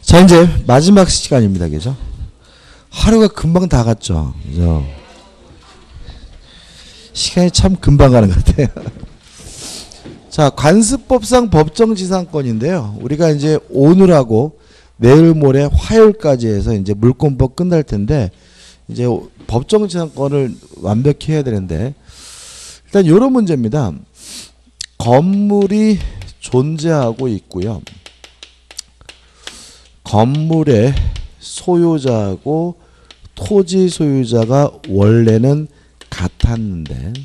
자, 이제 마지막 시간입니다. 그죠? 하루가 금방 다 갔죠. 그죠? 시간이 참 금방 가는 것 같아요. 자, 관습법상 법정지상권인데요. 우리가 이제 오늘하고 내일 모레 화요일까지 해서 이제 물권법 끝날 텐데, 이제 법정지상권을 완벽히 해야 되는데, 일단 이런 문제입니다. 건물이 존재하고 있고요. 건물의 소유자하고 토지 소유자가 원래는 같았는데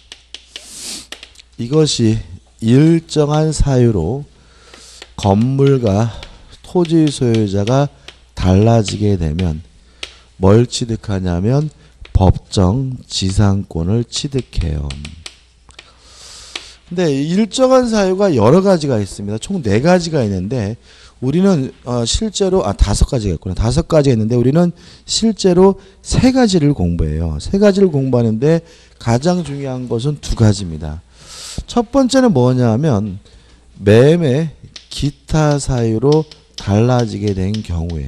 이것이 일정한 사유로 건물과 토지 소유자가 달라지게 되면 뭘 취득하냐면 법정 지상권을 취득해요. 근데 일정한 사유가 여러 가지가 있습니다. 총 4가지가 있는데 우리는 실제로 5가지가 있구나. 5가지가 있는데 우리는 실제로 3가지를 공부해요. 3가지를 공부하는데 가장 중요한 것은 2가지입니다. 첫 번째는 뭐냐면 매매 기타 사유로 달라지게 된 경우예요.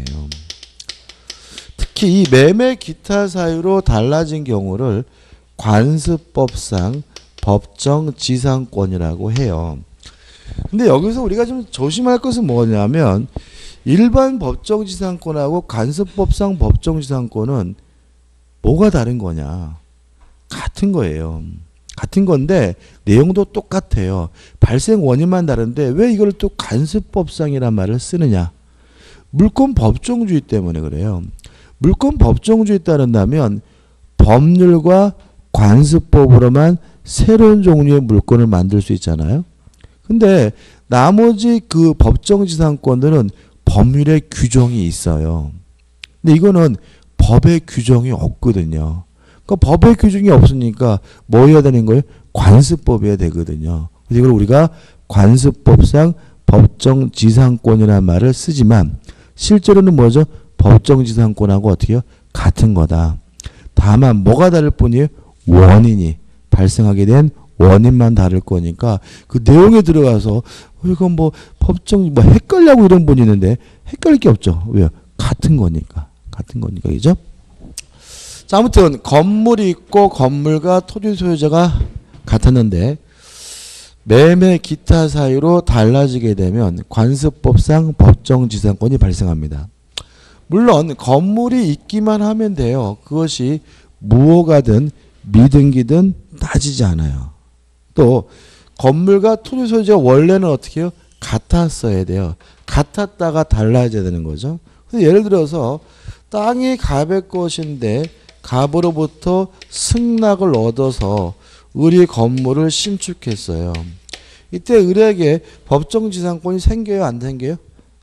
특히 이 매매 기타 사유로 달라진 경우를 관습법상 법정지상권이라고 해요. 근데 여기서 우리가 좀 조심할 것은 뭐냐면 일반 법정지상권하고 관습법상 법정지상권은 뭐가 다른 거냐? 같은 거예요. 같은 건데 내용도 똑같아요. 발생 원인만 다른데 왜 이걸 또 관습법상이란 말을 쓰느냐? 물권 법정주의 때문에 그래요. 물권 법정주의 따른다면 법률과 관습법으로만 새로운 종류의 물권을 만들 수 있잖아요. 근데 나머지 그 법정지상권들은 법률의 규정이 있어요. 근데 이거는 법의 규정이 없거든요. 그러니까 법의 규정이 없으니까 뭐 해야 되는 거예요? 관습법이어야 되거든요. 그래서 이걸 우리가 관습법상 법정지상권이라는 말을 쓰지만 실제로는 뭐죠? 법정지상권하고 어떻게 해요? 같은 거다. 다만 뭐가 다를 뿐이에요? 원인이 발생하게 된 원인만 다를 거니까 그 내용에 들어가서 이건 뭐 법정 뭐 헷갈려고 이런 분이 있는데 헷갈릴 게 없죠. 왜요? 같은 거니까. 같은 거니까. 그죠? 자, 아무튼 건물이 있고 건물과 토지 소유자가 같았는데 매매 기타 사유로 달라지게 되면 관습법상 법정지상권이 발생합니다. 물론 건물이 있기만 하면 돼요. 그것이 무효가든 미등기든 따지지 않아요. 또 건물과 토지 소유자가 원래는 어떻게 해요? 같았어야 돼요. 같았다가 달라져야 되는 거죠. 그래서 예를 들어서 땅이 갑의 것인데 갑으로부터 승낙을 얻어서 을이 건물을 신축했어요. 이때 을에게 법정지상권이 생겨요? 안 생겨요?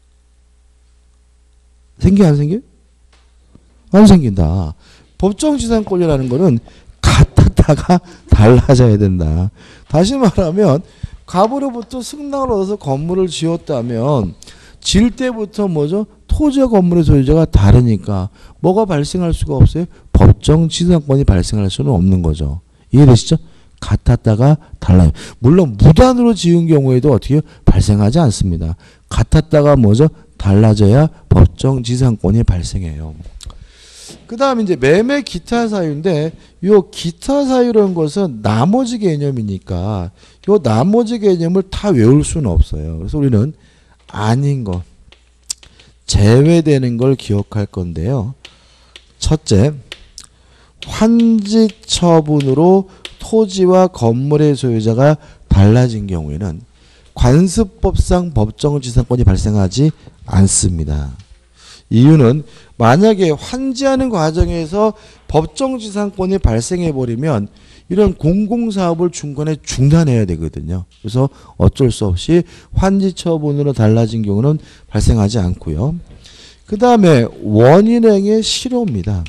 생겨요? 안 생겨요? 안 생긴다. 법정지상권이라는 거는 같았다가 달라져야 된다. 다시 말하면 갑으로부터 승낙을 얻어서 건물을 지었다면 질 때부터 뭐죠? 토지와 건물의 소유자가 다르니까 뭐가 발생할 수가 없어요? 법정지상권이 발생할 수는 없는 거죠. 이해되시죠? 같았다가 달라요. 물론 무단으로 지은 경우에도 어떻게 발생하지 않습니다. 같았다가 뭐죠? 달라져야 법정지상권이 발생해요. 그 다음에 이제 매매 기타 사유인데 요 기타 사유라는 것은 나머지 개념이니까 요 나머지 개념을 다 외울 수는 없어요. 그래서 우리는 아닌 것, 제외되는 걸 기억할 건데요. 첫째, 환지 처분으로 토지와 건물의 소유자가 달라진 경우에는 관습법상 법정지상권이 발생하지 않습니다. 이유는 만약에 환지하는 과정에서 법정지상권이 발생해버리면 이런 공공사업을 중간에 중단해야 되거든요. 그래서 어쩔 수 없이 환지 처분으로 달라진 경우는 발생하지 않고요. 그 다음에 원인행의 실효입니다.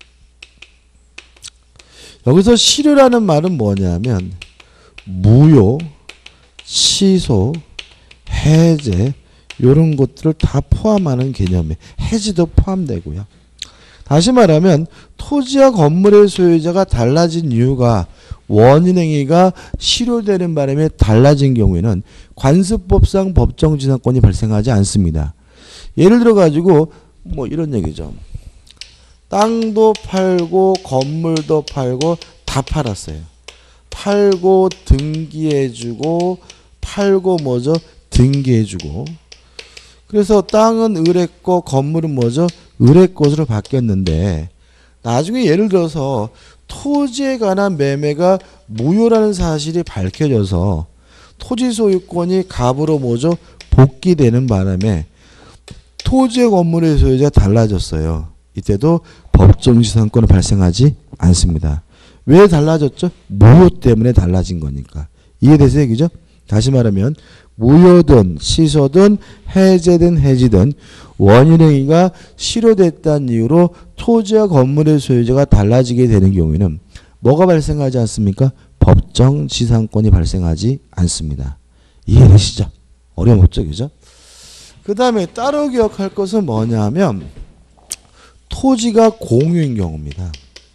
여기서 실효라는 말은 뭐냐면 무효, 취소, 해제 이런 것들을 다 포함하는 개념이에요. 해지도 포함되고요. 다시 말하면 토지와 건물의 소유자가 달라진 이유가 원인행위가 실효되는 바람에 달라진 경우에는 관습법상 법정지상권이 발생하지 않습니다. 예를 들어 가지고 뭐 이런 얘기죠. 땅도 팔고 건물도 팔고 다 팔았어요. 팔고 등기해주고 팔고 뭐죠? 등기해주고. 그래서 땅은 을의 거, 건물은 뭐죠? 을의 것으로 바뀌었는데 나중에 예를 들어서 토지에 관한 매매가 무효라는 사실이 밝혀져서 토지 소유권이 갑으로 뭐죠? 복귀되는 바람에 토지의 건물의 소유자가 달라졌어요. 이때도 법정지상권은 발생하지 않습니다. 왜 달라졌죠? 무효 때문에 달라진 거니까. 이해되세요? 얘기죠? 다시 말하면 무효든 취소든 해제든 해지든 원인행위가 실효됐다는 이유로 토지와 건물의 소유자가 달라지게 되는 경우에는 뭐가 발생하지 않습니까? 법정지상권이 발생하지 않습니다. 이해되시죠? 어려움 없죠? 그죠? 그 다음에 따로 기억할 것은 뭐냐 하면 토지가 공유인 경우입니다.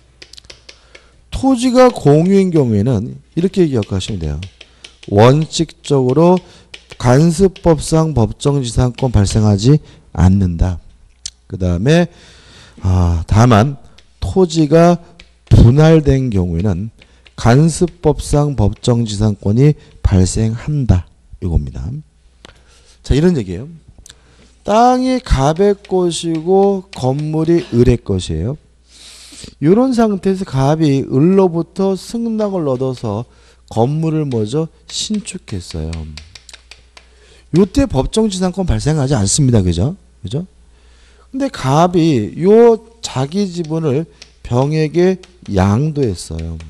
토지가 공유인 경우에는 이렇게 기억하시면 돼요. 원칙적으로 간습법상 법정지상권 발생하지 않는다. 그 다음에 다만 토지가 분할된 경우에는 간습법상 법정지상권이 발생한다. 이겁니다. 자, 이런 얘기예요. 땅이 갑의 것이고 건물이 을의 것이에요. 이런 상태에서 갑이 을로부터 승낙을 얻어서 건물을 뭐죠? 신축했어요. 요때 법정지상권 발생하지 않습니다. 그죠? 그죠? 근데 갑이 요 자기 지분을 병에게 양도했어요.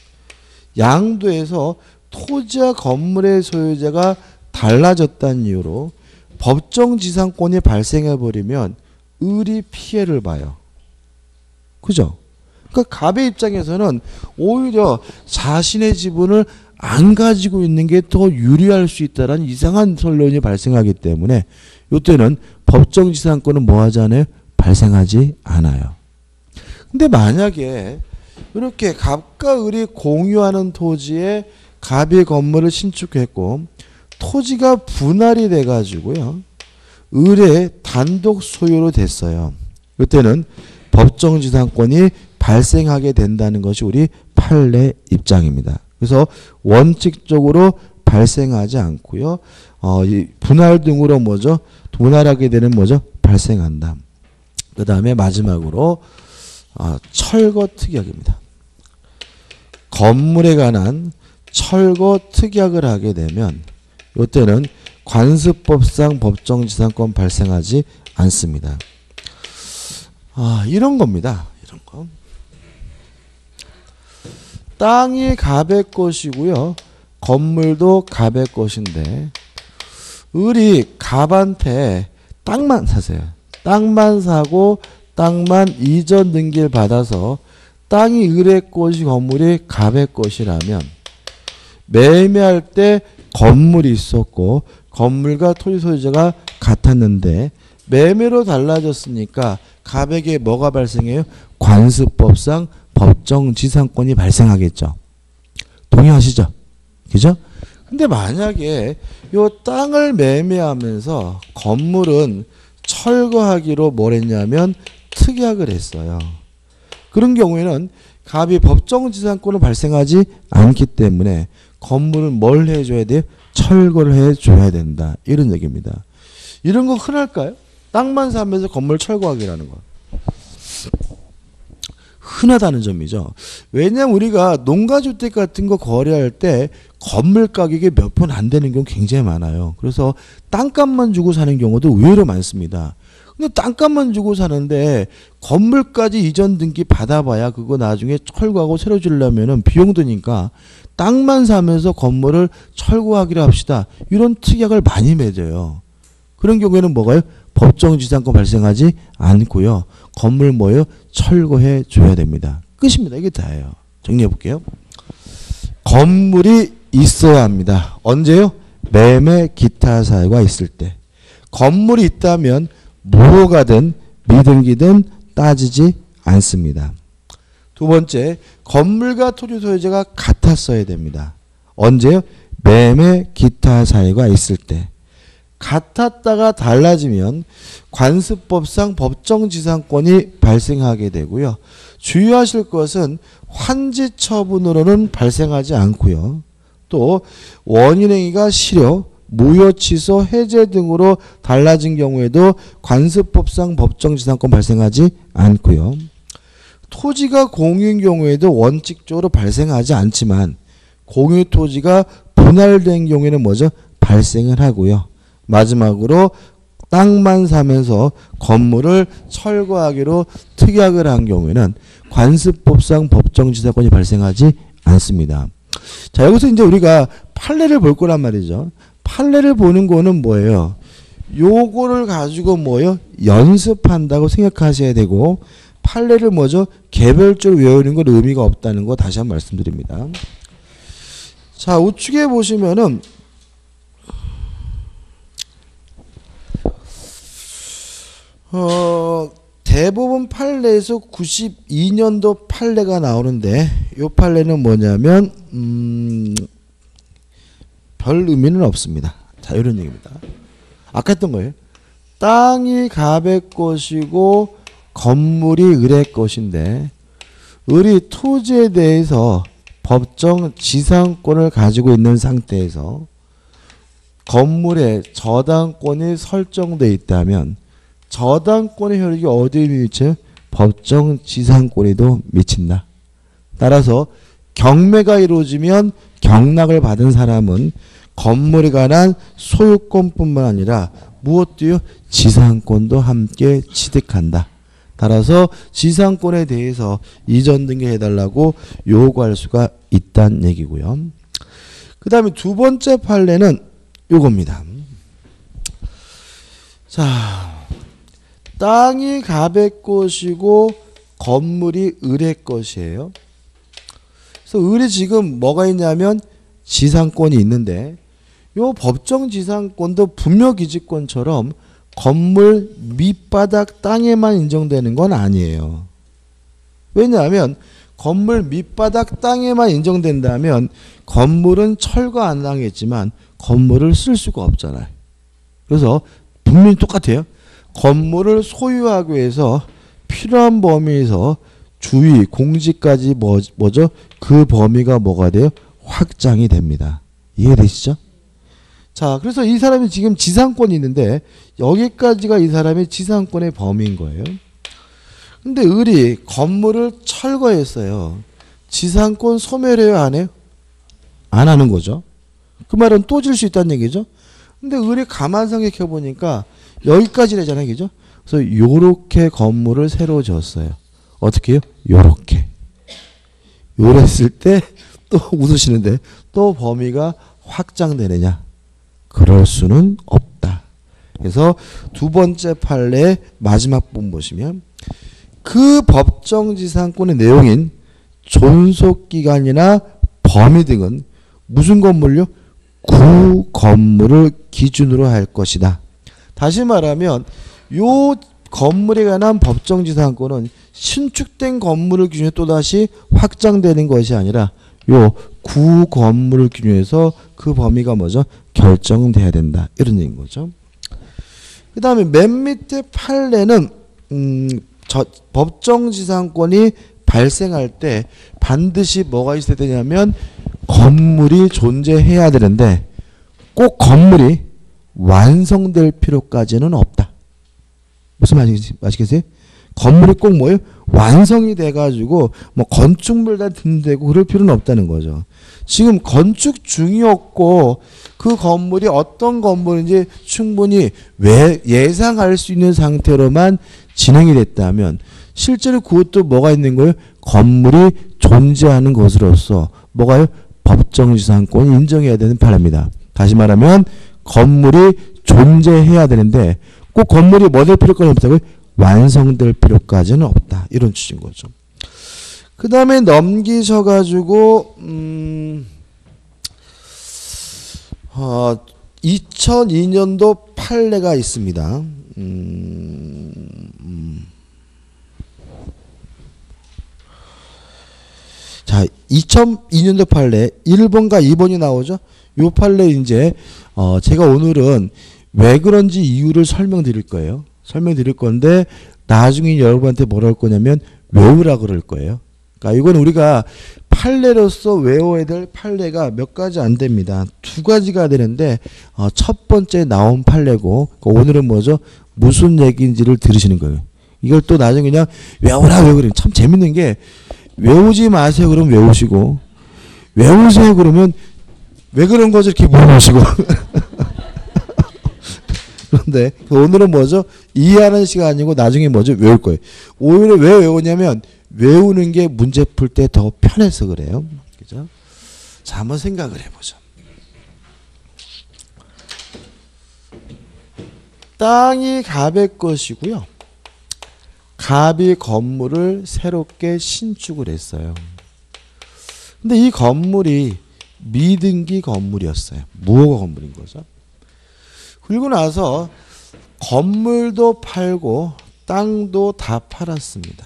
양도해서 토지와 건물의 소유자가 달라졌다는 이유로 법정지상권이 발생해버리면 을이 피해를 봐요. 그죠? 그러니까 갑의 입장에서는 오히려 자신의 지분을 안 가지고 있는 게 더 유리할 수 있다는 이상한 설론이 발생하기 때문에 이때는 법정지상권은 뭐 하지 않아요? 발생하지 않아요. 근데 만약에 이렇게 갑과 을이 공유하는 토지에 갑이 건물을 신축했고 토지가 분할이 돼가지고요. 을의 단독 소유로 됐어요. 이때는 법정지상권이 발생하게 된다는 것이 우리 판례 입장입니다. 그래서 원칙적으로 발생하지 않고요. 이 분할 등으로 뭐죠? 분할하게 되는 뭐죠? 발생한다. 그 다음에 마지막으로 철거 특약입니다. 건물에 관한 철거 특약을 하게 되면 이때는 관습법상 법정지상권 발생하지 않습니다. 이런 겁니다. 이런 거. 땅이 갑의 것이고요. 건물도 갑의 것인데 을이 갑한테 땅만 사세요. 땅만 사고 땅만 이전 등기를 받아서 땅이 을의 것이 건물이 갑의 것이라면 매매할 때 건물이 있었고 건물과 토지 소유자가 같았는데 매매로 달라졌으니까 갑에게 뭐가 발생해요? 관습법상 법정지상권이 발생하겠죠. 동의하시죠? 그죠? 근데 만약에 요 땅을 매매하면서 건물은 철거하기로 뭘 했냐면 특약을 했어요. 그런 경우에는 갑이 법정지상권을 발생하지 않기 때문에 건물은 뭘 해줘야 돼요? 철거를 해줘야 된다. 이런 얘기입니다. 이런 거 흔할까요? 땅만 사면서 건물 철거하기라는 거. 흔하다는 점이죠. 왜냐하면 우리가 농가주택 같은 거 거래할 때 건물 가격이 몇 푼 안 되는 경우 굉장히 많아요. 그래서 땅값만 주고 사는 경우도 의외로 많습니다. 근데 땅값만 주고 사는데 건물까지 이전 등기 받아봐야 그거 나중에 철거하고 새로 지으려면 비용 드니까 땅만 사면서 건물을 철거하기로 합시다. 이런 특약을 많이 맺어요. 그런 경우에는 뭐가요? 법정지상권 발생하지 않고요. 건물 뭐예요? 철거해 줘야 됩니다. 끝입니다. 이게 다예요. 정리해 볼게요. 건물이 있어야 합니다. 언제요? 매매 기타 사유가 있을 때. 건물이 있다면 무효가든 미등기든 따지지 않습니다. 두 번째, 건물과 토지 소유자가 같았어야 됩니다. 언제요? 매매 기타 사유가 있을 때. 같았다가 달라지면 관습법상 법정지상권이 발생하게 되고요. 주의하실 것은 환지 처분으로는 발생하지 않고요. 또 원인행위가 실효, 무효 취소, 해제 등으로 달라진 경우에도 관습법상 법정지상권 발생하지 않고요. 토지가 공유인 경우에도 원칙적으로 발생하지 않지만 공유 토지가 분할된 경우에는 뭐죠? 발생을 하고요. 마지막으로 땅만 사면서 건물을 철거하기로 특약을 한 경우에는 관습법상 법정지상권이 발생하지 않습니다. 자, 여기서 이제 우리가 판례를 볼 거란 말이죠. 판례를 보는 거는 뭐예요? 요거를 가지고 뭐예요? 연습한다고 생각하셔야 되고, 판례를 뭐죠? 개별적으로 외우는 건 의미가 없다는 거 다시 한번 말씀드립니다. 자, 우측에 보시면은 대부분 판례에서 92년도 판례가 나오는데 이 판례는 뭐냐면 별 의미는 없습니다. 자, 이런 얘기입니다. 아까 했던 거예요. 땅이 갑의 것이고 건물이 을의 것인데 을이 토지에 대해서 법정 지상권을 가지고 있는 상태에서 건물에 저당권이 설정되어 있다면 저당권의 효력이 어디에 미치죠? 법정 지상권에도 미친다. 따라서 경매가 이루어지면 경락을 받은 사람은 건물에 관한 소유권뿐만 아니라 무엇도요? 지상권도 함께 취득한다. 따라서 지상권에 대해서 이전 등기해달라고 요구할 수가 있다는 얘기고요. 그 다음에 두 번째 판례는 요겁니다. 자, 땅이 갑의 것이고 건물이 을의 것이에요. 그래서 을이 지금 뭐가 있냐면 지상권이 있는데 요 법정 지상권도 분묘기지권처럼 건물 밑바닥 땅에만 인정되는 건 아니에요. 왜냐하면 건물 밑바닥 땅에만 인정된다면 건물은 철거 안 당했지만 건물을 쓸 수가 없잖아요. 그래서 분명히 똑같아요. 건물을 소유하기 위해서 필요한 범위에서 주의, 공지까지 뭐죠? 그 범위가 뭐가 돼요? 확장이 됩니다. 이해되시죠? 자, 그래서 이 사람이 지금 지상권이 있는데 여기까지가 이 사람의 지상권의 범위인 거예요. 근데 을이 건물을 철거했어요. 지상권 소멸해요, 안 해요? 안 하는 거죠. 그 말은 또 질 수 있다는 얘기죠. 근데 을이 가만 생각해 보니까 여기까지래잖아요, 그죠? 그래서 요렇게 건물을 새로 지었어요. 어떻게 해요? 요렇게. 요랬을 때 또 웃으시는데 또 범위가 확장되느냐? 그럴 수는 없다. 그래서 두 번째 판례의 마지막 부분 보시면 그 법정지상권의 내용인 존속기간이나 범위 등은 무슨 건물요? 구 건물을 기준으로 할 것이다. 다시 말하면 요 건물에 관한 법정지상권은 신축된 건물을 기준으로 또다시 확장되는 것이 아니라 요 구 건물을 기준해서 그 범위가 뭐죠? 결정돼야 된다. 이런 얘기인 거죠. 그 다음에 맨 밑에 판례는 법정지상권이 발생할 때 반드시 뭐가 있어야 되냐면 건물이 존재해야 되는데 꼭 건물이 완성될 필요까지는 없다. 무슨 말인지 아시겠어요? 건물이 꼭 뭐예요? 완성이 돼가지고 뭐 건축물 다 든대고 그럴 필요는 없다는 거죠. 지금 건축 중이었고 그 건물이 어떤 건물인지 충분히 예상할 수 있는 상태로만 진행이 됐다면 실제로 그것도 뭐가 있는 거예요? 건물이 존재하는 것으로서 뭐가요? 법정지상권이 인정해야 되는 판례입니다. 다시 말하면 건물이 존재해야 되는데 꼭 건물이 뭐 될 필요까지는 없다고요? 완성될 필요까지는 없다. 이런 취지인 거죠. 그 다음에 넘기셔가지고 2002년도 판례가 있습니다. 자, 2002년도 판례 1번과 2번이 나오죠. 요 판례 이제 제가 오늘은 왜 그런지 이유를 설명드릴 거예요. 설명드릴 건데 나중에 여러분한테 뭐라 할 거냐면 외우라 그럴 거예요. 그러니까 이건 우리가 판례로서 외워야 될 판례가 몇 가지 안 됩니다. 두 가지가 되는데 첫 번째 나온 판례고 오늘은 뭐죠? 무슨 얘기인지를 들으시는 거예요. 이걸 또 나중에 그냥 외우라 외우라. 참 재밌는 게 외우지 마세요 그러면 외우시고 외우세요 그러면 왜 그런 거지 이렇게 물어보시고 그런데 오늘은 뭐죠? 이해하는 시간이고 나중에 뭐죠? 외울 거예요. 오히려 왜 외우냐면 외우는 게 문제 풀 때 더 편해서 그래요. 그죠? 자, 한번 생각을 해보죠. 땅이 갑의 것이고요. 갑이 건물을 새롭게 신축을 했어요. 근데 이 건물이 미등기 건물이었어요. 무허가 건물인 거죠. 그리고 나서 건물도 팔고 땅도 다 팔았습니다.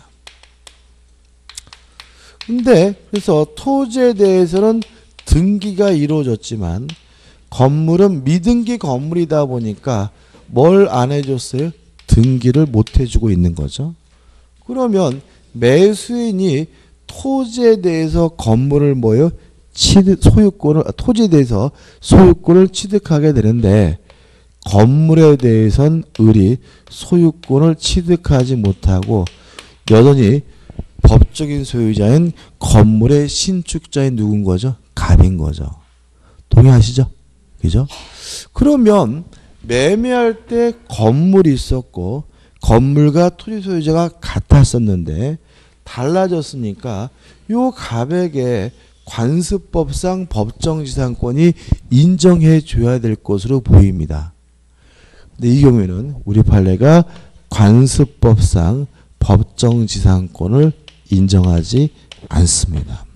근데 그래서 토지에 대해서는 등기가 이루어졌지만 건물은 미등기 건물이다 보니까 뭘 안 해줬어요? 등기를 못 해주고 있는 거죠. 그러면 매수인이 토지에 대해서 건물을 뭐요? 소유권을 토지에 대해서 소유권을 취득하게 되는데 건물에 대해선 을이 소유권을 취득하지 못하고 여전히 법적인 소유자인 건물의 신축자인 누군 거죠? 갑인 거죠. 동의하시죠? 그죠? 그러면 매매할 때 건물이 있었고 건물과 토지 소유자가 같았었는데 달라졌으니까 요 갑에게 관습법상 법정지상권이 인정해 줘야 될 것으로 보입니다. 근데 이 경우에는 우리 판례가 관습법상 법정지상권을 인정하지 않습니다.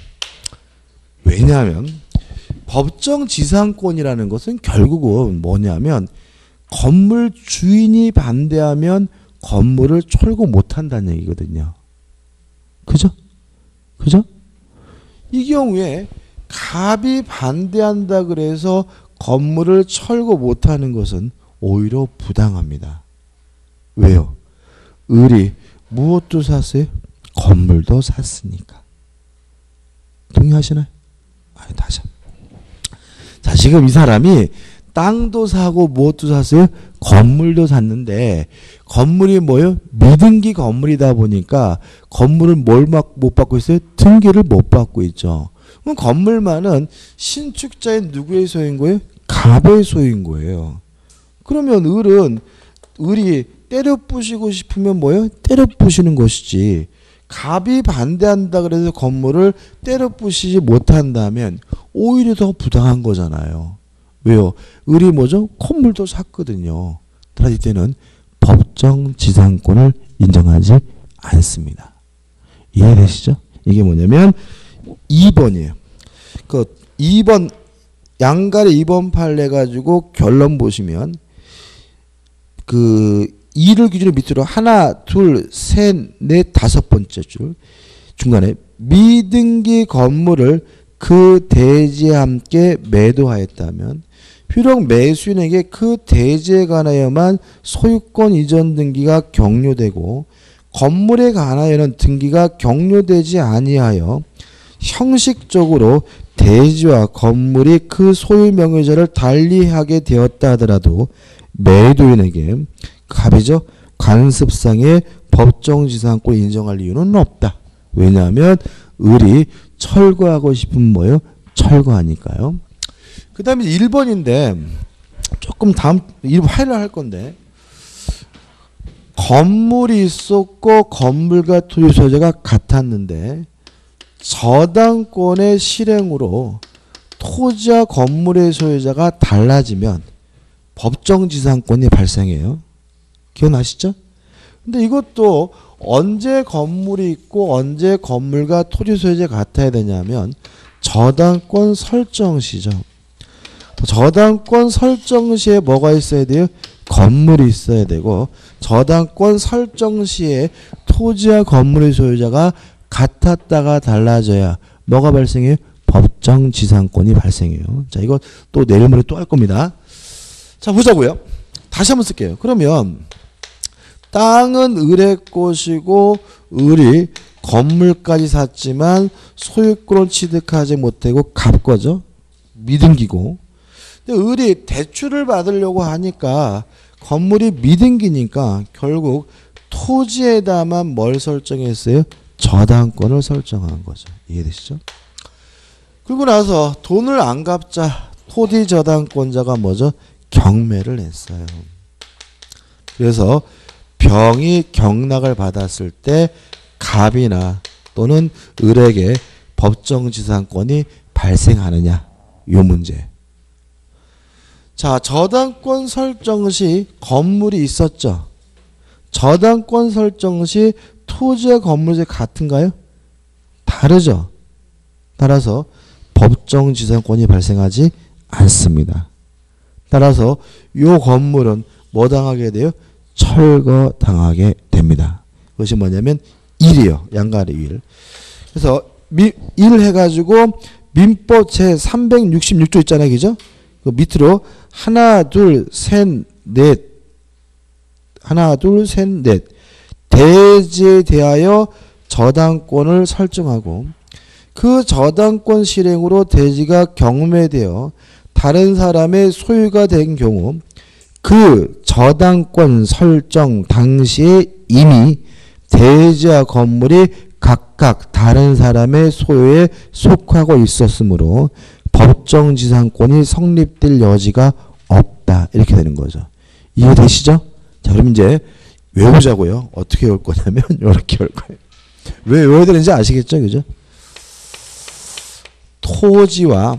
왜냐하면 법정지상권이라는 것은 결국은 뭐냐면 건물 주인이 반대하면 건물을 철거 못한다는 얘기거든요. 그죠? 그죠? 이 경우에 갑이 반대한다 그래서 건물을 철거 못하는 것은 오히려 부당합니다. 왜요? 을이 무엇도 샀어요? 건물도 샀으니까. 동의하시나요? 아니, 다시. 자, 지금 이 사람이 땅도 사고 무엇도 샀어요? 건물도 샀는데 건물이 뭐예요? 미등기 건물이다 보니까 건물을 못 받고 있어요? 등기를 못 받고 있죠. 그럼 건물만은 신축자인 누구의 소유인 거예요? 갑의 소유인 거예요. 그러면 을이 때려 부시고 싶으면 뭐예요? 때려 부시는 것이지. 갑이 반대한다 그래서 건물을 때려 부시지 못한다면 오히려 더 부당한 거잖아요. 왜요? 을이 뭐죠? 건물도 샀거든요. 따라서 이때는 법정지상권을 인정하지 않습니다. 이해되시죠? 이게 뭐냐면 2번이에요. 그 2번 양갈의 2번 판례 가지고 결론 보시면 그 2를 기준으로 밑으로 하나, 둘, 셋, 넷, 다섯 번째 줄 중간에 미등기 건물을 그 대지에 함께 매도하였다면 비록 매수인에게 그 대지에 관하여만 소유권 이전 등기가 격려되고 건물에 관하여는 등기가 격려되지 아니하여 형식적으로 대지와 건물이 그 소유 명의자를 달리하게 되었다 하더라도 매도인에게 갑이죠. 관습상의 법정지상권을 인정할 이유는 없다. 왜냐하면 을이 철거하고 싶은 뭐예요? 철거하니까요. 그 다음에 1번인데 조금 다음 화해를 할 건데 건물이 있었고 건물과 토지 소유자가 같았는데 저당권의 실행으로 토지와 건물의 소유자가 달라지면 법정지상권이 발생해요. 기억나시죠? 근데 이것도 언제 건물이 있고 언제 건물과 토지 소유자가 같아야 되냐면 저당권 설정 시죠. 저당권 설정 시에 뭐가 있어야 돼요? 건물이 있어야 되고 저당권 설정 시에 토지와 건물의 소유자가 같았다가 달라져야 뭐가 발생해요? 법정지상권이 발생해요. 자, 이거 또 내일모레 또 할 겁니다. 자, 보자고요. 다시 한번 쓸게요. 그러면 땅은 을의 것이고 을이 건물까지 샀지만 소유권을 취득하지 못하고 갑거죠. 미등기고. 근데 을이 대출을 받으려고 하니까 건물이 미등기니까 결국 토지에다만 뭘 설정했어요? 저당권을 설정한 거죠. 이해되시죠? 그리고 나서 돈을 안 갚자 토지 저당권자가 뭐죠? 경매를 했어요. 그래서 병이 경락을 받았을 때 갑이나 또는 을에게 법정지상권이 발생하느냐, 이 문제. 자, 저당권 설정 시 건물이 있었죠. 저당권 설정 시 토지와 건물이 같은가요? 다르죠. 따라서 법정지상권이 발생하지 않습니다. 따라서 이 건물은 뭐 당하게 돼요? 철거당하게 됩니다. 그것이 뭐냐면 1이요. 양가리 1. 그래서 1 해가지고 민법 제 366조 있잖아요. 그죠? 그 밑으로 하나, 둘, 셋, 넷. 대지에 대하여 저당권을 설정하고 그 저당권 실행으로 대지가 경매되어 다른 사람의 소유가 된 경우 그 저당권 설정 당시에 이미 대지와 건물이 각각 다른 사람의 소유에 속하고 있었으므로 법정지상권이 성립될 여지가 없다. 이렇게 되는 거죠. 이해되시죠? 자, 그럼 이제 외우자고요. 어떻게 외울 거냐면 이렇게 외울 거예요. 왜 외워야 되는지 아시겠죠? 그죠? 토지와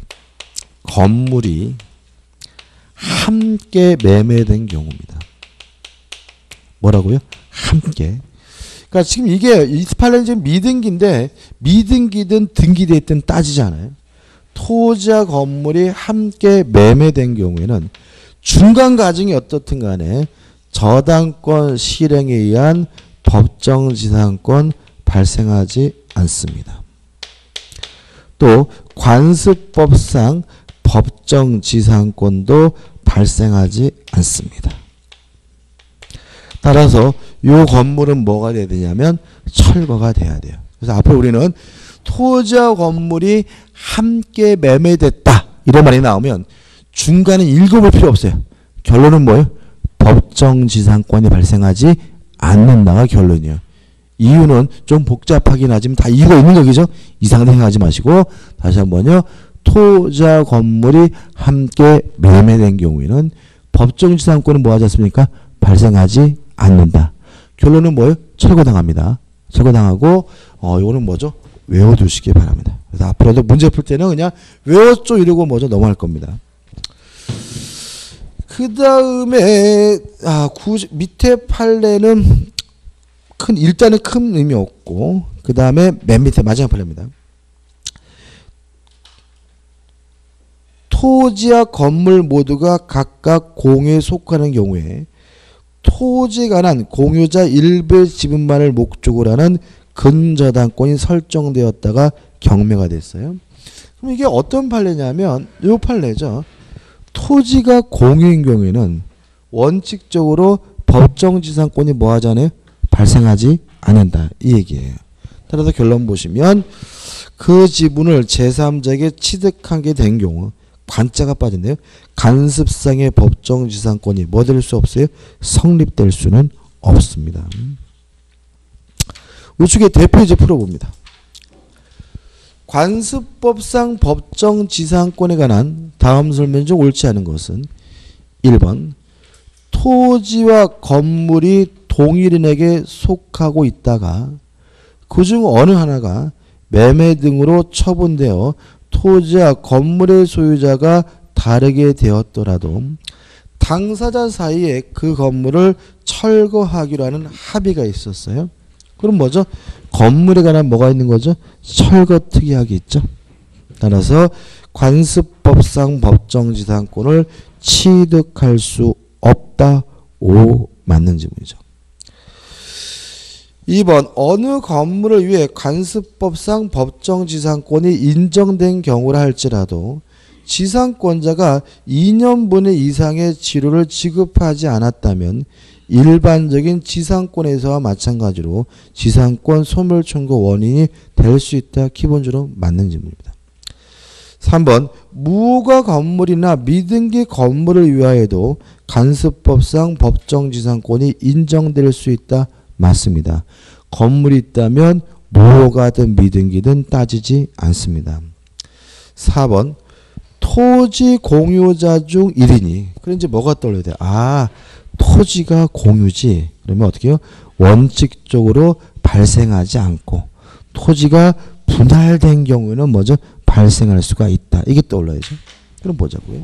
건물이 함께 매매된 경우입니다. 뭐라고요? 함께. 그러니까 지금 이게 28년 지금 미등기인데 미등기든 등기돼 있든 따지잖아요. 토지와 건물이 함께 매매된 경우에는 중간 과정이 어떻든 간에 저당권 실행에 의한 법정지상권 발생하지 않습니다. 또 관습법상 법정지상권도 발생하지 않습니다. 따라서 이 건물은 뭐가 돼야 되냐면 철거가 돼야 돼요. 그래서 앞으로 우리는 토지와 건물이 함께 매매됐다 이런 말이 나오면 중간에 읽어볼 필요 없어요. 결론은 뭐예요? 법정지상권이 발생하지 않는다가 결론이에요. 이유는 좀 복잡하긴 하지만 다 이유가 있는 거죠. 이상하게 생각하지 마시고 다시 한번요. 토지와 건물이 함께 매매된 경우에는 법정지상권은 뭐 하지 않습니까? 발생하지 않는다. 결론은 뭐예요? 철거당합니다. 철거당하고 이거는 뭐죠? 외워두시기 바랍니다. 그래서 앞으로도 문제 풀 때는 그냥 외웠죠 이러고 뭐죠? 넘어갈 겁니다. 그 다음에 밑에 판례는 일단은 큰 의미 없고 그 다음에 맨 밑에 마지막 판례입니다. 토지와 건물 모두가 각각 공유에 속하는 경우에 토지에 관한 공유자 일부의 지분만을 목적으로 하는 근저당권이 설정되었다가 경매가 됐어요. 그럼 이게 어떤 판례냐면 이 판례죠. 토지가 공유인 경우에는 원칙적으로 법정지상권이 뭐 하잖아요? 발생하지 않는다. 이 얘기예요. 따라서 결론 보시면 그 지분을 제3자에게 취득하게 된 경우 관자가 빠진대요. 간습상의 법정지상권이 뭐 될 수 없어요? 성립될 수는 없습니다. 우측에 대표 이제 풀어봅니다. 관습법상 법정지상권에 관한 다음 설명 중 옳지 않은 것은 1번 토지와 건물이 동일인에게 속하고 있다가 그중 어느 하나가 매매 등으로 처분되어 토지와 건물의 소유자가 다르게 되었더라도 당사자 사이에 그 건물을 철거하기로 하는 합의가 있었어요. 그럼 뭐죠? 건물에 관한 뭐가 있는 거죠? 철거 특이하게 있죠. 따라서 관습법상 법정지상권을 취득할 수 없다. 오 맞는 질문이죠. 2번 어느 건물을 위해 관습법상 법정지상권이 인정된 경우라 할지라도 지상권자가 2년분의 이상의 지료를 지급하지 않았다면 일반적인 지상권에서와 마찬가지로 지상권 소멸 청구 원인이 될 수 있다. 기본적으로 맞는 질문입니다. 3번 무허가 건물이나 미등기 건물을 위하여도 간수법상 법정지상권이 인정될 수 있다. 맞습니다. 건물이 있다면 무허가든 미등기든 따지지 않습니다. 4번 토지 공유자 중 1인이 그럼 이제 뭐가 떠올려야 돼? 토지가 공유지. 그러면 어떻게 해요? 원칙적으로 발생하지 않고 토지가 분할된 경우에는 뭐죠? 발생할 수가 있다. 이게 떠올라야죠. 그럼 보자고요.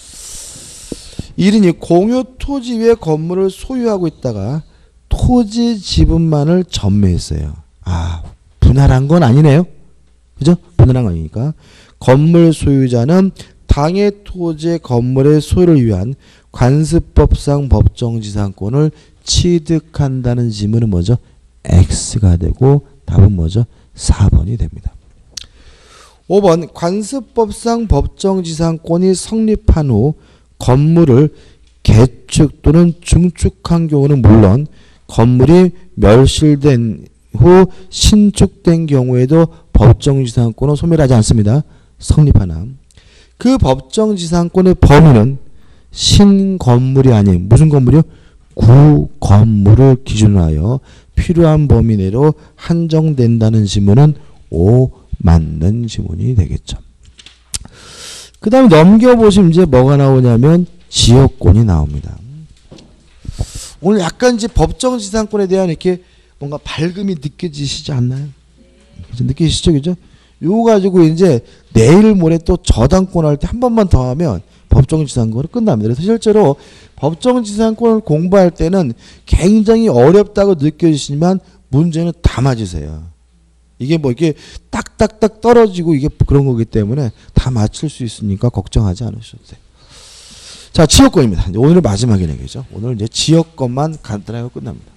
1인이 공유 토지 위에 건물을 소유하고 있다가 토지 지분만을 전매했어요. 분할한 건 아니네요. 그죠? 분할한 건 아니니까. 건물 소유자는 당해 토지의 건물의 소유를 위한 관습법상 법정지상권을 취득한다는 지문은 뭐죠? X가 되고 답은 뭐죠? 4번이 됩니다. 5번 관습법상 법정지상권이 성립한 후 건물을 개축 또는 중축한 경우는 물론 건물이 멸실된 후 신축된 경우에도 법정지상권은 소멸하지 않습니다. 성립하나 그 법정지상권의 범위는 신건물이 아닌 무슨 건물이요? 구건물을 기준으로 하여 필요한 범위 내로 한정된다는 지문은 O 맞는 지문이 되겠죠. 그 다음에 넘겨보시면 이제 뭐가 나오냐면 지역권이 나옵니다. 오늘 약간 이제 법정지상권에 대한 이렇게 뭔가 밝음이 느껴지시지 않나요? 느끼시죠? 그죠? 요거 가지고 이제 내일 모레 또 저당권 할 때 한 번만 더 하면 법정지상권은 끝납니다. 그래서 실제로 법정지상권을 공부할 때는 굉장히 어렵다고 느껴지시지만 문제는 다 맞으세요. 이게 뭐 이게 딱딱딱 떨어지고 이게 그런 거기 때문에 다 맞출 수 있으니까 걱정하지 않으셔도 돼요. 자, 지역권입니다. 이제 오늘의 마지막 얘기죠. 오늘 이제 지역권만 간단하게 끝납니다.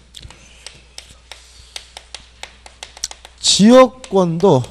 지역권도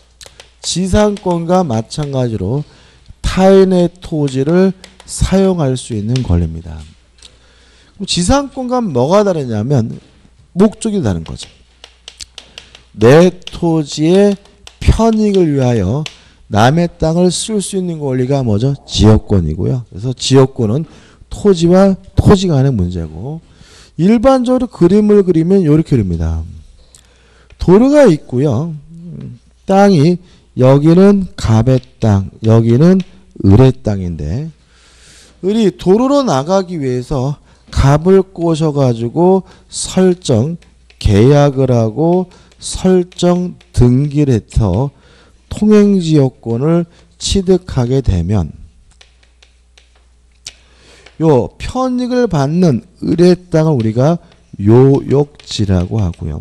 지상권과 마찬가지로 타인의 토지를 사용할 수 있는 권리입니다. 그럼 지상권과 뭐가 다르냐면 목적이 다른 거죠. 내 토지의 편익을 위하여 남의 땅을 쓸 수 있는 권리가 뭐죠? 지역권이고요. 그래서 지역권은 토지와 토지 간의 문제고 일반적으로 그림을 그리면 이렇게 그립니다. 도로가 있고요. 땅이 여기는 갑의 땅, 여기는 을의 땅인데 을이 도로로 나가기 위해서 갑을 꼬셔가지고 설정 계약을 하고 설정 등기를 해서 통행지역권을 취득하게 되면 요 편익을 받는 을의 땅을 우리가 요역지라고 하고요.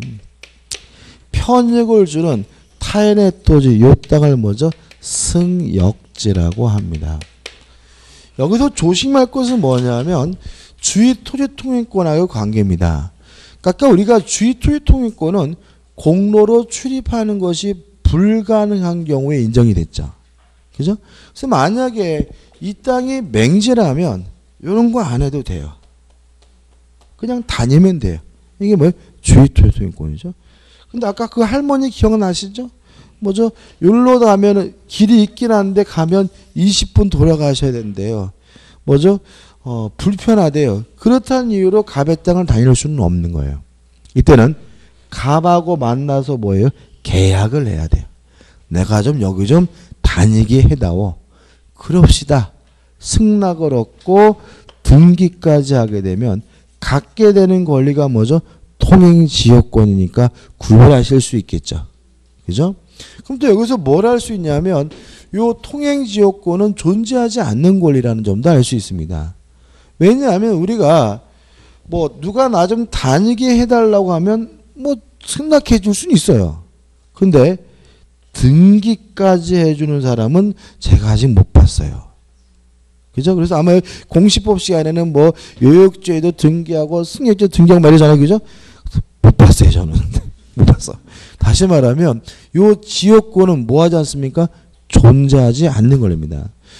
편익을 주는 타인의 토지 요 땅을 뭐죠? 승역지라고 합니다. 여기서 조심할 것은 뭐냐면 주의토지통행권하고 관계입니다. 아까 우리가 주의토지통행권은 공로로 출입하는 것이 불가능한 경우에 인정이 됐죠. 그죠? 그래서 만약에 이 땅이 맹지라면 이런 거 안 해도 돼요. 그냥 다니면 돼요. 이게 뭐예요? 주의토지통행권이죠. 근데 아까 그 할머니 기억나시죠? 뭐죠? 여기로 가면은 길이 있긴 한데 가면 20분 돌아가셔야 된대요. 뭐죠? 불편하대요. 그렇다는 이유로 갑의 땅을 다닐 수는 없는 거예요. 이때는 갑하고 만나서 뭐예요? 계약을 해야 돼요. 내가 좀 여기 좀 다니게 해다오. 그럽시다. 승낙을 얻고 등기까지 하게 되면 갖게 되는 권리가 뭐죠? 통행지역권이니까 구별하실 수 있겠죠. 그죠? 그럼 또 여기서 뭘 할 수 있냐면 요 통행지역권은 존재하지 않는 권리라는 점도 알 수 있습니다. 왜냐하면 우리가 뭐 누가 나 좀 다니게 해달라고 하면 뭐 승낙해 줄 수는 있어요. 근데 등기까지 해주는 사람은 제가 아직 못 봤어요. 그죠? 그래서 아마 공시법 시간에는 뭐 요역죄도 등기하고 승역죄 등기하고 말이잖아요. 그죠? 못 봤어요, 저는. 못 봤어. 다시 말하면 요 지역권은 뭐 하지 않습니까? 존재하지 않는 권리입니다.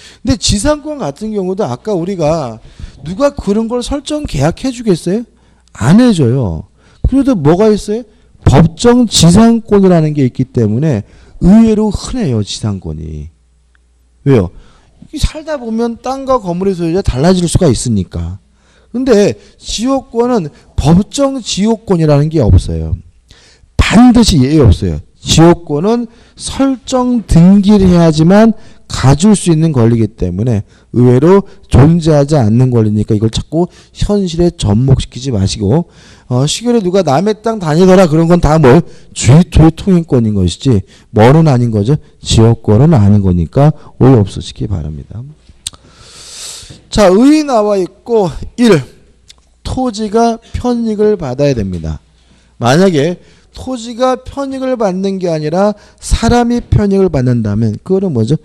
근데 지상권 같은 경우도 아까 우리가 누가 그런 걸 설정 계약해 주겠어요? 안 해줘요. 그래도 뭐가 있어요? 법정 지상권이라는 게 있기 때문에 의외로 흔해요. 지상권이. 왜요? 살다 보면 땅과 건물의 소유자 달라질 수가 있으니까. 근데 지역권은 법정 지역권이라는 게 없어요. 반드시 예외 없어요. 지역권은 설정 등기를 해야지만 가질 수 있는 권리이기 때문에 의외로 존재하지 않는 권리니까 이걸 자꾸 현실에 접목시키지 마시고 시골에 누가 남의 땅 다니더라 그런 건 다 뭐 주의토의 통행권인 것이지 뭐는 아닌 거죠. 지역권은 아닌 거니까 오해 없으시기 바랍니다. 자, 의 나와 있고 1. 토지가 편익을 받아야 됩니다. 만약에 토지가 편익을 받는 게 아니라 사람이 편익을 받는다면 그거는 뭐죠?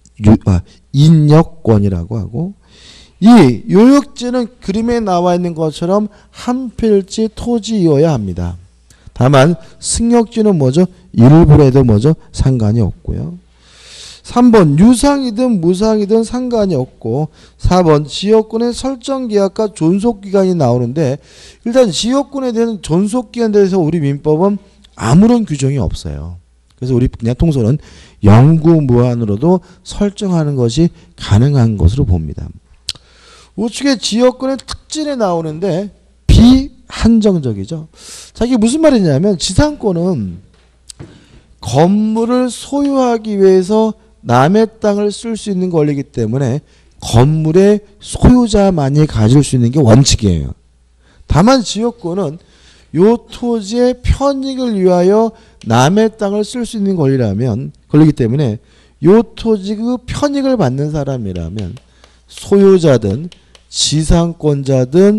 인역권이라고 하고, 이 요역지는 그림에 나와 있는 것처럼 한 필지 토지여야 합니다. 다만 승역지는 뭐죠? 일부라도 뭐죠? 상관이 없고요. 3번 유상이든 무상이든 상관이 없고, 4번 지역권의 설정계약과 존속기간이 나오는데 일단 지역권에 대한 존속기간에 대해서 우리 민법은 아무런 규정이 없어요. 그래서 우리 그냥 통솔은 영구무한으로도 설정하는 것이 가능한 것으로 봅니다. 우측에 지역권의 특징이 나오는데 비한정적이죠. 자, 이게 무슨 말이냐면 지상권은 건물을 소유하기 위해서 남의 땅을 쓸 수 있는 권리이기 때문에 건물의 소유자만이 가질 수 있는 게 원칙이에요. 다만 지역권은 요 토지의 편익을 위하여 남의 땅을 쓸 수 있는 권리기 때문에 요 토지 그 편익을 받는 사람이라면 소유자든 지상권자든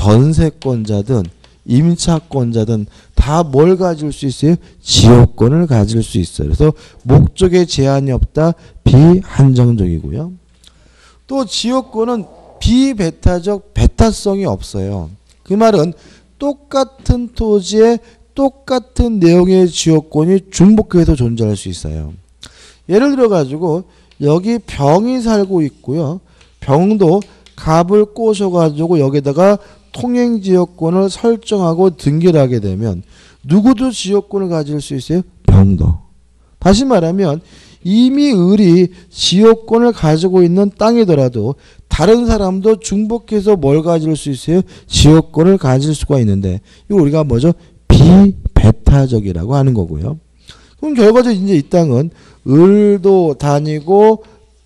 전세권자든 임차권자든 다 뭘 가질 수 있어요? 지역권을 가질 수 있어요. 그래서 목적에 제한이 없다. 비한정적이고요. 또 지역권은 비배타적 배타성이 없어요. 그 말은 똑같은 토지에 똑같은 내용의 지역권이 중복해서 존재할 수 있어요. 예를 들어 가지고 여기 병이 살고 있고요. 병도 갑을 꼬셔가지고 여기다가 통행지역권을 설정하고 등기를 하게 되면 누구도 지역권을 가질 수 있어요? 병도. 다시 말하면 이미 을이 지역권을 가지고 있는 땅이더라도 다른 사람도 중복해서 뭘 가질 수 있어요? 지역권을 가질 수가 있는데 이거 우리가 뭐죠? 비배타적이라고 하는 거고요. 그럼 결과적으로 이제 이 땅은 을도 다니고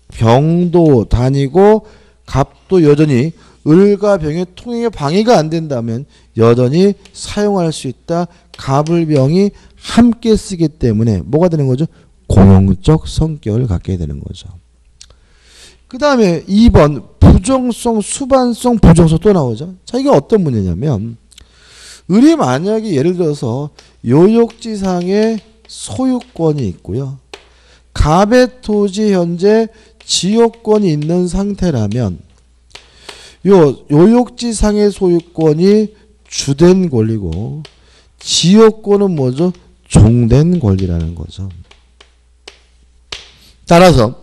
병도 다니고 갑도 여전히 을과 병의 통행에 방해가 안 된다면 여전히 사용할 수 있다. 갑을 병이 함께 쓰기 때문에 뭐가 되는 거죠? 공용적 성격을 갖게 되는 거죠. 그 다음에 2번 부정성, 수반성, 부정성 또 나오죠. 자, 이게 어떤 문제냐면 을이 만약에 예를 들어서 요역지상에 소유권이 있고요. 갑의 토지 현재 지역권이 있는 상태라면 요 요역지상의 소유권이 주된 권리고 지역권은 뭐죠? 종된 권리라는 거죠. 따라서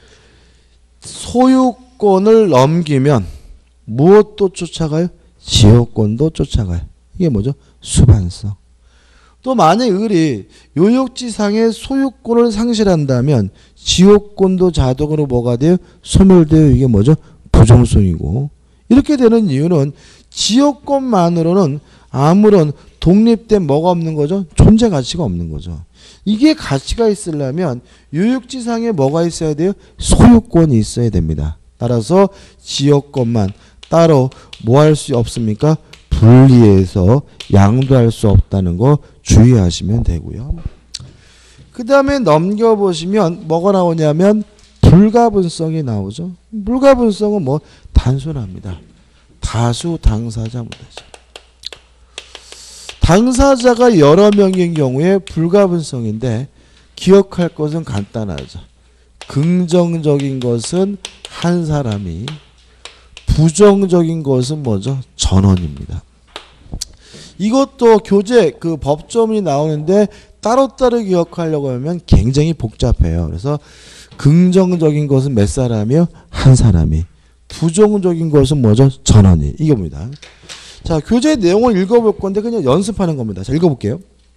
소유권을 넘기면 무엇도 쫓아가요? 지역권도 쫓아가요. 이게 뭐죠? 수반성. 또 만약 을이 요역지상의 소유권을 상실한다면 지역권도 자동으로 뭐가 돼요? 소멸돼요. 이게 뭐죠? 부정성이고. 이렇게 되는 이유는 지역권만으로는 아무런 독립된 뭐가 없는 거죠? 존재 가치가 없는 거죠. 이게 가치가 있으려면 요역지상에 뭐가 있어야 돼요? 소유권이 있어야 됩니다. 따라서 지역권만 따로 뭐 할 수 없습니까? 분리해서 양도할 수 없다는 거 주의하시면 되고요. 그 다음에 넘겨보시면 뭐가 나오냐면 불가분성이 나오죠. 불가분성은 뭐 단순합니다. 다수 당사자 문제죠. 당사자가 여러 명인 경우에 불가분성인데 기억할 것은 간단하죠. 긍정적인 것은 한 사람이, 부정적인 것은 뭐죠? 전원입니다. 이것도 교재 그 법조문이 나오는데 따로따로 기억하려고 하면 굉장히 복잡해요. 그래서 긍정적인 것은 몇 사람이요? 한 사람이. 부정적인 것은 뭐죠? 전원이. 이게 뭡니다. 자, 교재 내용을 읽어볼 건데 그냥 연습하는 겁니다. 자, 읽어볼게요.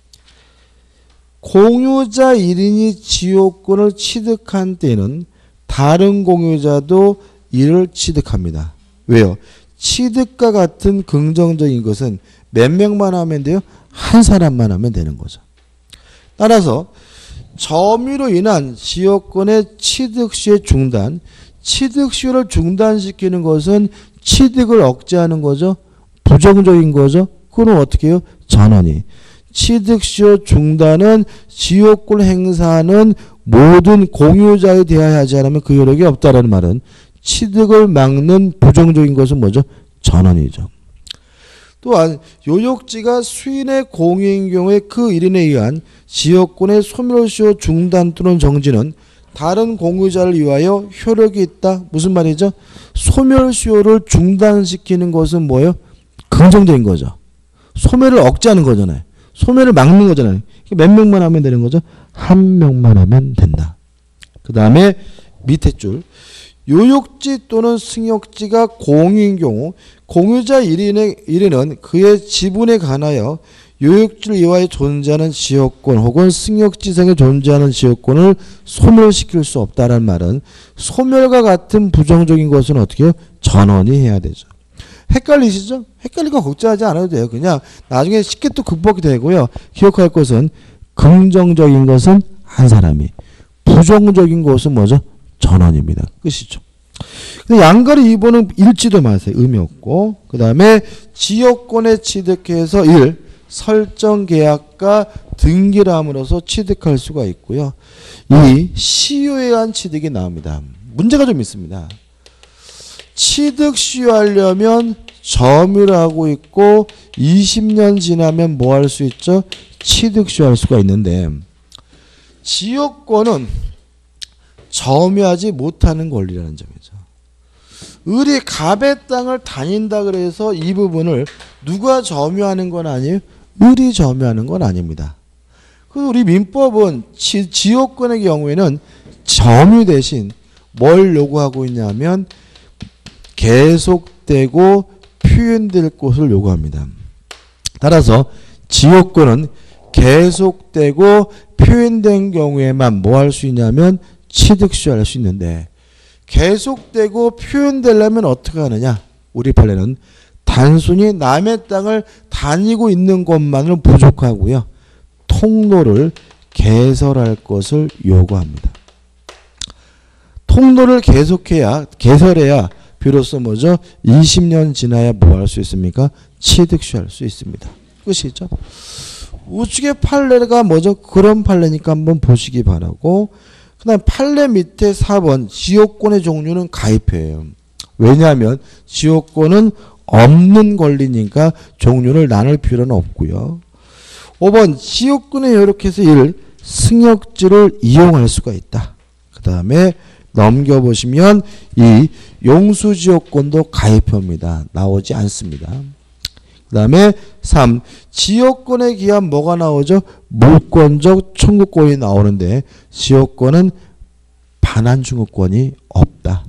공유자 1인이 지역권을 취득한 때는 다른 공유자도 이를 취득합니다. 왜요? 취득과 같은 긍정적인 것은 몇 명만 하면 돼요? 한 사람만 하면 되는 거죠. 따라서 점유로 인한 지역권의 취득 시의 중단, 취득 시효를 중단시키는 것은 취득을 억제하는 거죠. 부정적인 거죠. 그럼 어떻게 해요? 전원이. 취득 시효 중단은 지역권 행사는 모든 공유자에 대하여 하지 않으면 그 효력이 없다라는 말은 취득을 막는 부정적인 것은 뭐죠? 전원이죠. 또한 요역지가 수인의 공유인 경우에 그 1인에 의한 지역권의 소멸시효 중단 또는 정지는 다른 공유자를 위하여 효력이 있다. 무슨 말이죠? 소멸시효를 중단시키는 것은 뭐예요? 긍정적인 거죠. 소멸을 억제하는 거잖아요. 소멸을 막는 거잖아요. 몇 명만 하면 되는 거죠? 한 명만 하면 된다. 그 다음에 밑에 줄. 요역지 또는 승역지가 공유인 경우 공유자 1인은 그의 지분에 관하여 요역지를 이하여 존재하는 지역권 혹은 승역지상에 존재하는 지역권을 소멸시킬 수 없다는 말은 소멸과 같은 부정적인 것은 어떻게 해요? 전원이 해야 되죠. 헷갈리시죠? 헷갈리고 걱정하지 않아도 돼요. 그냥 나중에 쉽게 또 극복이 되고요. 기억할 것은 긍정적인 것은 한 사람이, 부정적인 것은 뭐죠? 전원입니다. 끝이죠. 양가리 2번은 읽지도 마세요. 의미 없고. 그 다음에 지역권에 취득해서 1. 설정 계약과 등기를 함으로써 취득할 수가 있고요. 2. 시효에 의한 취득이 나옵니다. 문제가 좀 있습니다. 취득 시효하려면 점유를 하고 있고 20년 지나면 뭐 할 수 있죠? 취득 시효할 수가 있는데 지역권은 점유하지 못하는 권리라는 점이죠. 을이 갑의 땅을 다닌다 그래서 이 부분을 누가 점유하는 건 아니에요? 을이 점유하는 건 아닙니다. 그래서 우리 민법은 지역권의 경우에는 점유 대신 뭘 요구하고 있냐면 계속되고 표현될 것을 요구합니다. 따라서 지역권은 계속되고 표현된 경우에만 뭐 할 수 있냐면 취득시효할 수 있는데 계속되고 표현되려면 어떻게 하느냐? 우리 판례는 단순히 남의 땅을 다니고 있는 것만은 부족하고요. 통로를 개설할 것을 요구합니다. 통로를 개설해야 비로소 뭐죠? 20년 지나야 뭐 할 수 있습니까? 취득시효할 수 있습니다. 끝이죠. 우측의 판례가 뭐죠? 그런 판례니까 한번 보시기 바라고. 그 다음 판례 밑에 4번 지역권의 종류는 가입해요. 왜냐하면 지역권은 없는 권리니까 종류를 나눌 필요는 없고요. 5번 지역권에 이렇게 해서 1. 승역지를 이용할 수가 있다. 그 다음에 넘겨보시면 이 용수지역권도 가입합니다. 나오지 않습니다. 그 다음에 3. 지역권에 기한 뭐가 나오죠? 물권적 청구권이 나오는데 지역권은 반환증후권이 없다.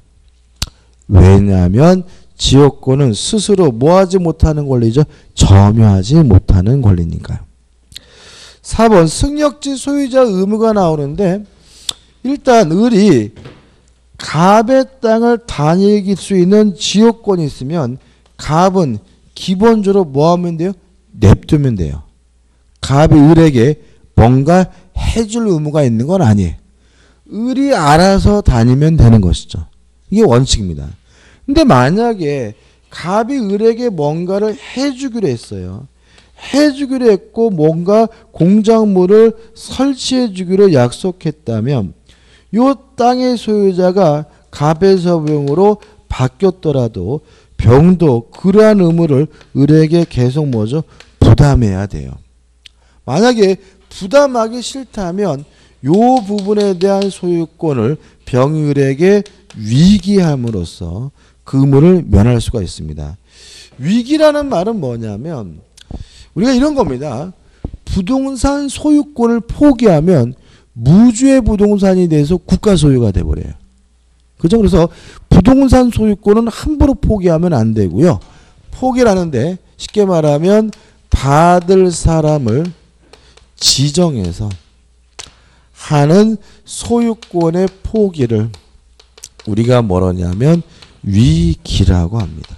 왜냐하면 지역권은 스스로 뭐하지 못하는 권리죠? 점유하지 못하는 권리니까요. 4번 승역지 소유자 의무가 나오는데 일단 을이 갑의 땅을 다닐 수 있는 지역권이 있으면 갑은 기본적으로 뭐 하면 돼요? 냅두면 돼요. 갑이 을에게 뭔가 해줄 의무가 있는 건 아니에요. 을이 알아서 다니면 되는 것이죠. 이게 원칙입니다. 근데 만약에 갑이 을에게 뭔가를 해주기로 했어요. 해주기로 했고 뭔가 공작물을 설치해주기로 약속했다면 이 땅의 소유자가 갑의 서병으로 바뀌었더라도 병도 그러한 의무를 을에게 계속 뭐죠? 부담해야 돼요. 만약에 부담하기 싫다면 이 부분에 대한 소유권을 병이 을에게 위기함으로써 그 의무를 면할 수가 있습니다. 위기라는 말은 뭐냐면 우리가 이런 겁니다. 부동산 소유권을 포기하면 무주의 부동산이 돼서 국가 소유가 돼버려요. 그죠? 그래서 부동산 소유권은 함부로 포기하면 안 되고요. 포기라는데 쉽게 말하면 받을 사람을 지정해서 하는 소유권의 포기를 우리가 뭐라냐면 위기라고 합니다.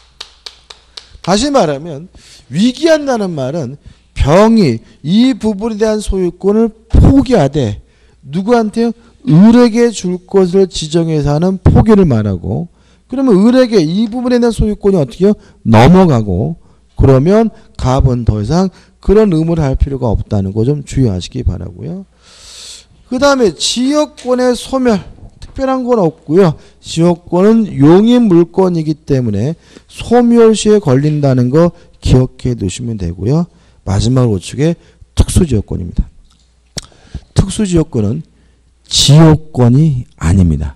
다시 말하면 위기한다는 말은 병이 이 부분에 대한 소유권을 포기하되 누구한테요? 을에게 줄 것을 지정해서 하는 포기를 말하고, 그러면 을에게 이 부분에 대한 소유권이 어떻게 해요? 넘어가고, 그러면 갑은 더 이상 그런 의무를 할 필요가 없다는 거 좀 주의하시기 바라고요. 그 다음에 지역권의 소멸, 특별한 건 없고요. 지역권은 용인 물권이기 때문에 소멸시에 걸린다는 거 기억해 두시면 되고요. 마지막 우측에 특수지역권입니다. 특수지역권은 지역권이 아닙니다.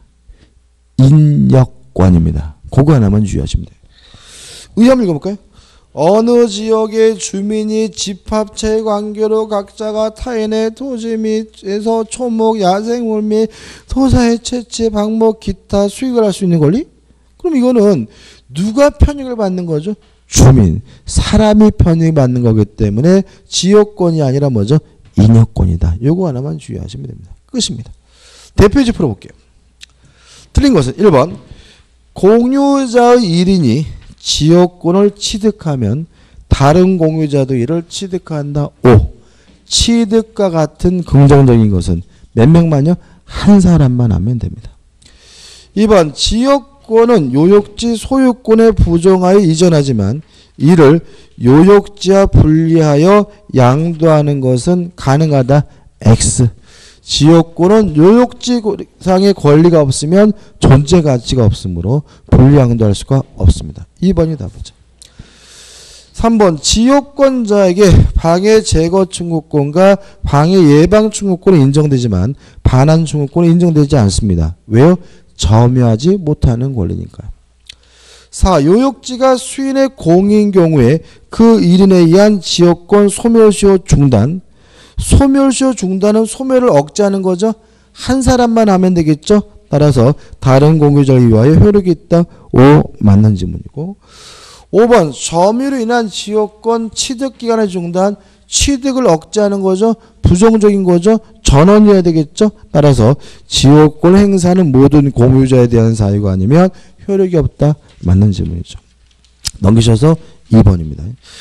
인역권입니다. 그거 하나만 주의하시면 돼요. 의 한번 읽어볼까요? 어느 지역의 주민이 집합체 관계로 각자가 타인의 토지 및에서 초목, 야생물 및 토사의 채취, 방목, 기타 수익을 할 수 있는 권리? 그럼 이거는 누가 편익을 받는 거죠? 주민, 사람이 편익을 받는 거기 때문에 지역권이 아니라 뭐죠? 인역권이다. 요거 하나만 주의하시면 됩니다. 끝입니다. 대표지 풀어볼게요. 틀린 것은 1번 공유자의 1인이 지역권을 취득하면 다른 공유자도 이를 취득한다. 5. 취득과 같은 긍정적인 것은 몇 명만요? 한 사람만 하면 됩니다. 2번 지역권은 요역지 소유권에 부정하여 이전하지만 이를 요역지와 분리하여 양도하는 것은 가능하다. X. 지역권은 요역지상의 권리가 없으면 존재 가치가 없으므로 분리양도할 수가 없습니다. 2번이 답이죠. 3번 지역권자에게 방해 제거 청구권과 방해 예방 청구권이 인정되지만 반환 청구권이 인정되지 않습니다. 왜요? 점유하지 못하는 권리니까요. 4. 요역지가 수인의 공인 경우에 그 1인에 의한 지역권 소멸시효 중단. 소멸시효 중단은 소멸을 억제하는 거죠. 한 사람만 하면 되겠죠. 따라서 다른 공유자를 위하여 효력이 있다. 5. 맞는 지문이고. 5번 점유로 인한 지역권 취득기간의 중단. 취득을 억제하는 거죠. 부정적인 거죠. 전원이어야 되겠죠. 따라서 지역권 행사하는 모든 공유자에 대한 사유가 아니면 효력이 없다. 맞는 지문이죠. 넘기셔서 2번입니다.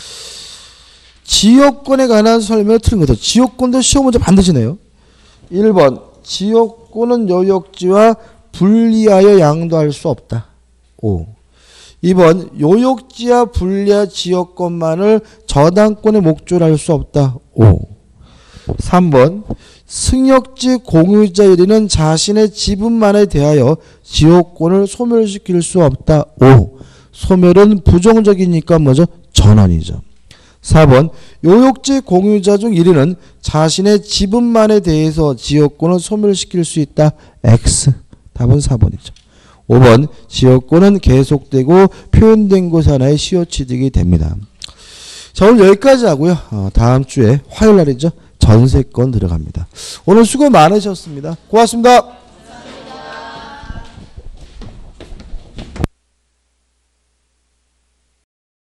지역권에 관한 설명을 틀린 거죠. 지역권도 시험 문제 반드시 내요. 1번 지역권은 요역지와 분리하여 양도할 수 없다. 5. 2번 요역지와 분리한 지역권만을 저당권의 목조로 할 수 없다. 5. 3번 승역지 공유자 1인은 자신의 지분만에 대하여 지역권을 소멸시킬 수 없다. 5. 소멸은 부정적이니까 뭐죠? 전환이죠. 4번 요역지 공유자 중 1인은 자신의 지분만에 대해서 지역권을 소멸시킬 수 있다. X. 답은 4번이죠. 5번 지역권은 계속되고 표현된 곳 하나의 시효 취득이 됩니다. 자, 오늘 여기까지 하고요. 다음 주에 화요일 날이죠. 전세권 들어갑니다. 오늘 수고 많으셨습니다. 고맙습니다.